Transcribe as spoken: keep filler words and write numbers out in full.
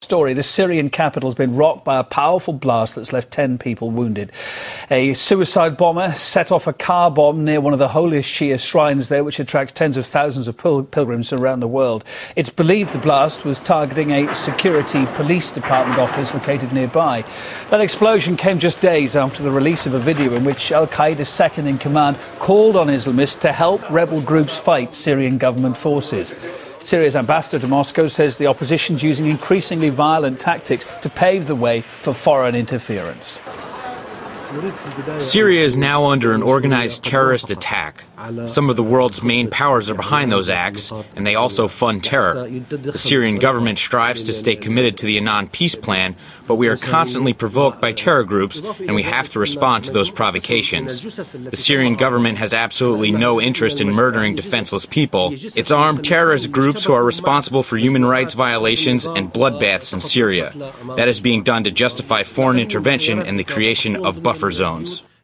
story. The Syrian capital has been rocked by a powerful blast that's left ten people wounded. A suicide bomber set off a car bomb near one of the holiest Shia shrines there, which attracts tens of thousands of pil pilgrims around the world. It's believed the blast was targeting a security police department office located nearby. That explosion came just days after the release of a video in which Al-Qaeda's second-in-command called on Islamists to help rebel groups fight Syrian government forces. Syria's ambassador to Moscow says the opposition's using increasingly violent tactics to pave the way for foreign interference. Syria is now under an organized terrorist attack. Some of the world's main powers are behind those acts, and they also fund terror. The Syrian government strives to stay committed to the Annan peace plan, but we are constantly provoked by terror groups, and we have to respond to those provocations. The Syrian government has absolutely no interest in murdering defenseless people. It's armed terrorist groups who are responsible for human rights violations and bloodbaths in Syria. That is being done to justify foreign intervention and the creation of buffer zones.